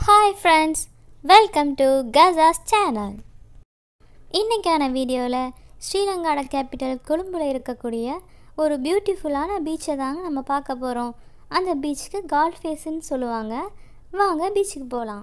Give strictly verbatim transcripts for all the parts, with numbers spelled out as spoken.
Hi friends, welcome to Gaza's channel. இன்னைக்கான வீடியோவில் ஸ்ரீலங்காட capital கொழும்புல இருக்கக்கூடிய ஒரு பியூட்டிஃபுல்லான பீச்சை தாங்க நம்ம பார்க்க போகிறோம். அந்த பீச்சுக்கு கால்ஃபேஸ்ன்னு சொல்லுவாங்க. வாங்க பீச்சுக்கு போகலாம்.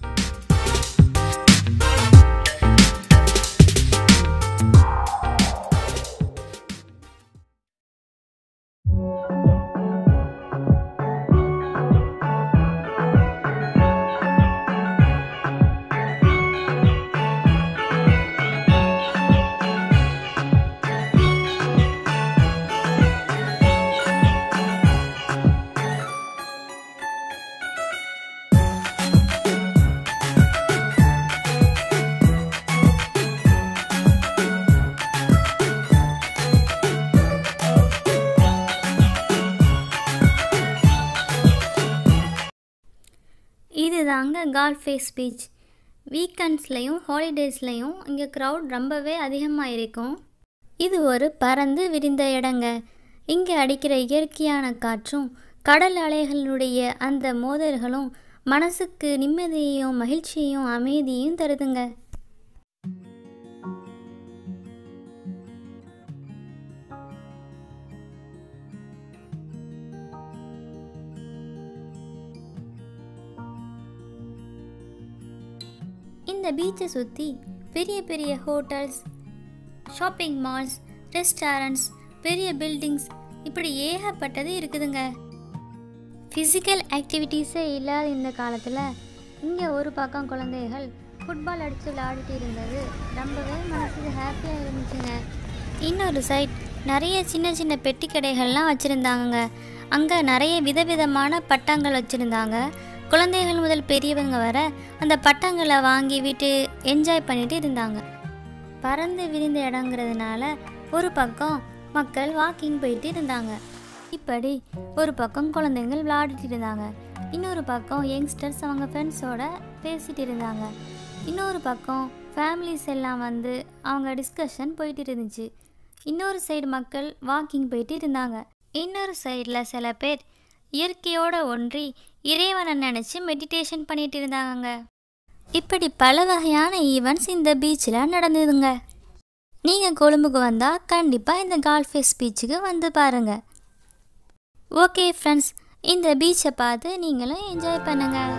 இதுதாங்க கால்ஃபேஸ் பீச். வீக்கெண்ட்ஸ்லையும் ஹாலிடேஸ்லையும் இங்கே க்ரௌட் ரொம்பவே அதிகமாக இருக்கும். இது ஒரு பறந்து விரிந்த இடங்க. இங்கே அடிக்கிற இயற்கையான காற்றும் கடல் அலைகளுடைய அந்த மோதல்களும் மனசுக்கு நிம்மதியையும் மகிழ்ச்சியையும் அமைதியையும் தருதுங்க. இந்த பீச்சை சுற்றி பெரிய பெரிய ஹோட்டல்ஸ், ஷாப்பிங் மால்ஸ், ரெஸ்டாரண்ட்ஸ், பெரிய பில்டிங்ஸ் இப்படி ஏகப்பட்டது இருக்குதுங்க. ஃபிசிக்கல் ஆக்டிவிட்டீஸே இல்லாத இந்த காலத்தில் இங்கே ஒரு பக்கம் குழந்தைகள் ஃபுட்பால் அடித்து விளையாடிட்டு இருந்தது ரொம்பவே மனசுக்கு ஹாப்பியாக இருந்துச்சுங்க. இன்னொரு சைட் நிறைய சின்ன சின்ன பெட்டி கடைகள்லாம் வச்சுருந்தாங்க. அங்கே நிறைய விதவிதமான பட்டங்கள் வச்சுருந்தாங்க. குழந்தைகள் முதல் பெரியவங்க வர அந்த பட்டங்களை வாங்கி விட்டு என்ஜாய் பண்ணிட்டு இருந்தாங்க. பறந்து விரிந்த இடங்கிறதுனால ஒரு பக்கம் மக்கள் வாக்கிங் போயிட்டு இருந்தாங்க. இப்படி ஒரு பக்கம் குழந்தைகள் விளையாடிட்டு இருந்தாங்க. இன்னொரு பக்கம் யங்ஸ்டர்ஸ் அவங்க ஃப்ரெண்ட்ஸோட பேசிகிட்டு இருந்தாங்க. இன்னொரு பக்கம் ஃபேமிலிஸ் எல்லாம் வந்து அவங்க டிஸ்கஷன் போயிட்டு இருந்துச்சு. இன்னொரு சைடு மக்கள் வாக்கிங் போயிட்டு இருந்தாங்க. இன்னொரு சைடில் சில பேர் இயற்கையோடு ஒன்றி இறைவனை நினச்சி மெடிடேஷன் பண்ணிட்டு இருந்தாங்க. இப்படி பல வகையான ஈவெண்ட்ஸ் இந்த பீச்சில் நடந்ததுங்க. நீங்கள் கொழும்புக்கு வந்தால் கண்டிப்பாக இந்த கால்ஃபேஸ் பீச்சுக்கு வந்து பாருங்கள். ஓகே ஃப்ரெண்ட்ஸ், இந்த பீச்சை பார்த்து நீங்களும் என்ஜாய் பண்ணுங்கள்.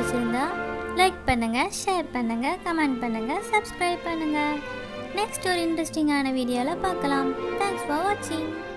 பிடிச்சிருந்தா லைக் பண்ணுங்கள், ஷேர் பண்ணுங்கள், கமெண்ட் பண்ணுங்கள், சப்ஸ்கிரைப் பண்ணுங்கள். நெக்ஸ்ட் ஒரு இன்ட்ரெஸ்டிங்கான வீடியோவில் பார்க்கலாம். தேங்க்ஸ் ஃபார் வாட்சிங்.